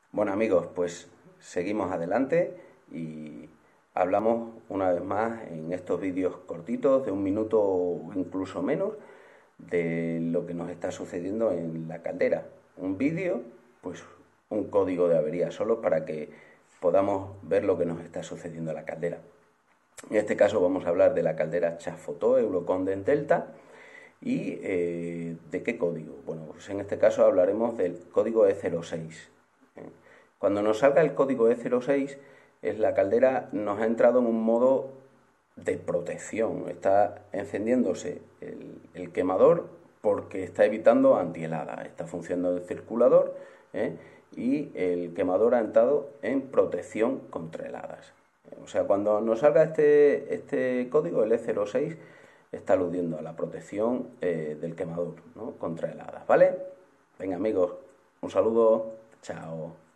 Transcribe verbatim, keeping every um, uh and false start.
Bueno amigos, pues seguimos adelante y hablamos una vez más en estos vídeos cortitos de un minuto o incluso menos de lo que nos está sucediendo en la caldera. Un vídeo, pues un código de avería solo para que podamos ver lo que nos está sucediendo en la caldera. En este caso vamos a hablar de la caldera Chafoto Eurocondent Delta. ¿Y eh, de qué código? Bueno, pues en este caso hablaremos del código E cero seis. ¿eh? Cuando nos salga el código E cero seis, es la caldera nos ha entrado en un modo de protección. Está encendiéndose el, el quemador porque está evitando antihelada. Está funcionando el circulador ¿eh? y el quemador ha entrado en protección contra heladas. O sea, cuando nos salga este, este código, el E cero seis, está aludiendo a la protección eh, del quemador, ¿no? Contra heladas, ¿vale? Venga amigos, un saludo, chao.